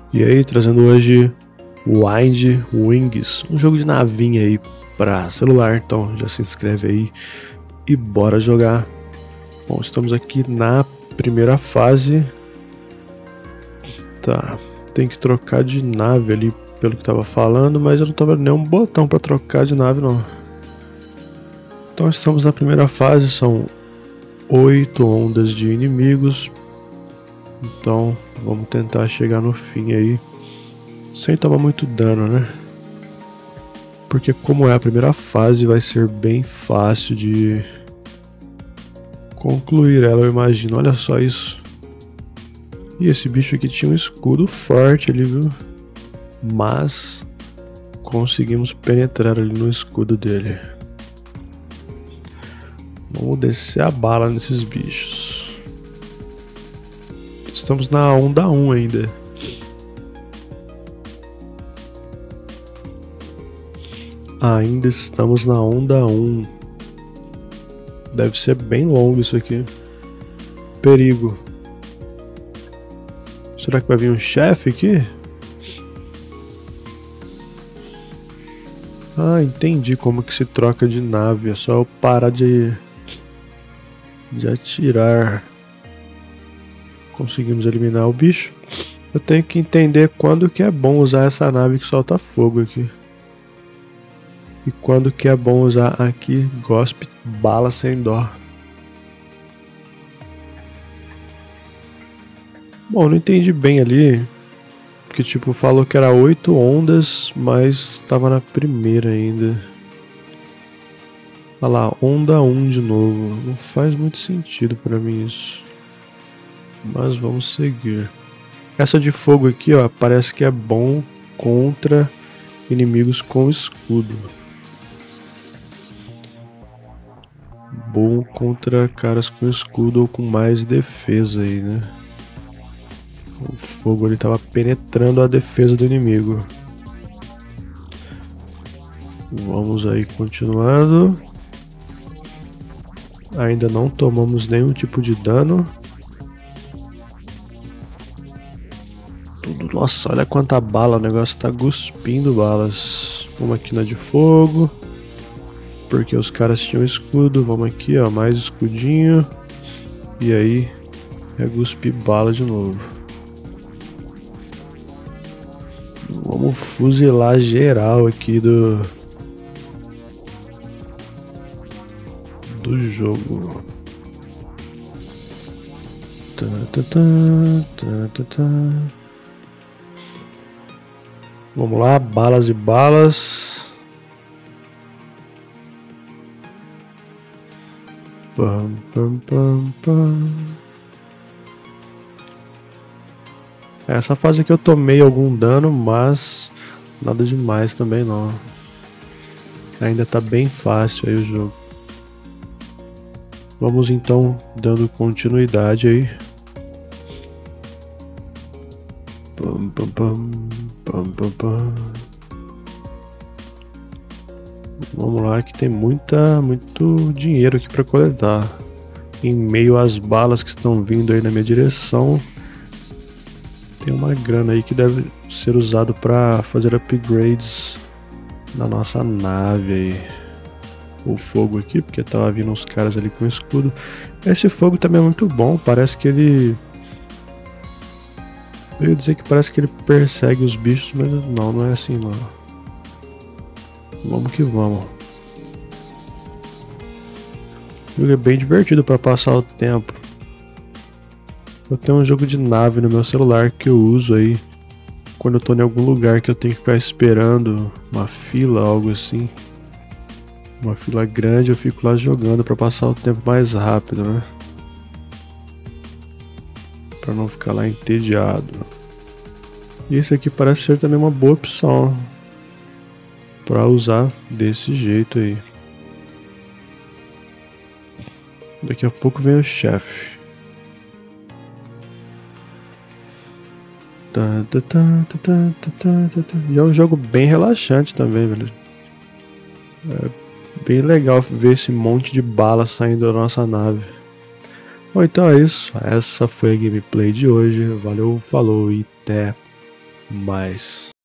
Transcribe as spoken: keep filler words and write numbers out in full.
E aí, trazendo hoje Wind Wings, um jogo de navinha aí para celular, então já se inscreve aí e bora jogar. Bom, estamos aqui na primeira fase. Tá, tem que trocar de nave ali pelo que tava falando, mas eu não tô vendo nenhum botão para trocar de nave não. Então estamos na primeira fase, são oito ondas de inimigos. Então vamos tentar chegar no fim aí sem tomar muito dano, né? Porque como é a primeira fase, vai ser bem fácil de concluir ela, eu imagino. Olha só isso. E esse bicho aqui tinha um escudo forte ali, viu? Mas conseguimos penetrar ali no escudo dele. Vamos descer a bala nesses bichos. Estamos na onda um ainda. Ainda estamos na onda um. Deve ser bem longo isso aqui. Perigo. Será que vai vir um chefe aqui? Ah, entendi como que se troca de nave. É só eu parar de, de atirar. Conseguimos eliminar o bicho. Eu tenho que entender quando que é bom usar essa nave que solta fogo aqui. E quando que é bom usar aqui, gospe bala sem dó. Bom, não entendi bem ali. Porque tipo, falou que era oito ondas, mas estava na primeira ainda. Olha lá, onda um de novo. Não faz muito sentido pra mim isso. Mas vamos seguir. Essa de fogo aqui, ó, parece que é bom contra inimigos com escudo. Bom contra caras com escudo ou com mais defesa aí, né? O fogo ali tava penetrando a defesa do inimigo. Vamos aí continuando. Ainda não tomamos nenhum tipo de dano. Tudo, nossa, olha quanta bala, o negócio tá cuspindo balas. Uma aqui na de fogo. Porque os caras tinham escudo. Vamos aqui, ó, mais escudinho. E aí é cuspir bala de novo. Vamos fuzilar geral aqui do do jogo. Tá, tá, tá, tá, tá, tá. Vamos lá, balas e balas. Pam, pam, pam, pam. Essa fase aqui eu tomei algum dano, mas nada demais também não. Ainda tá bem fácil aí o jogo. Vamos então dando continuidade aí. Pam, pam, pam, pam, pam, pam. Vamos lá que tem muita, muito dinheiro aqui para coletar. Em meio às balas que estão vindo aí na minha direção, tem uma grana aí que deve ser usado para fazer upgrades na nossa nave aí. O fogo aqui, porque tava vindo uns caras ali com escudo. Esse fogo também é muito bom, parece que ele... Eu ia dizer que parece que ele persegue os bichos, mas não, não é assim não. Vamos que vamos. O jogo é bem divertido para passar o tempo. Eu tenho um jogo de nave no meu celular que eu uso aí quando eu tô em algum lugar que eu tenho que ficar esperando uma fila, algo assim. Uma fila grande, eu fico lá jogando para passar o tempo mais rápido, né? Para não ficar lá entediado. E esse aqui parece ser também uma boa opção para usar desse jeito aí. Daqui a pouco vem o chefe. Tá, tá, tá, tá, tá, tá, tá, tá. E é um jogo bem relaxante também, velho. É bem legal ver esse monte de bala saindo da nossa nave. Bom, então é isso. Essa foi a gameplay de hoje. Valeu, falou e até. mais.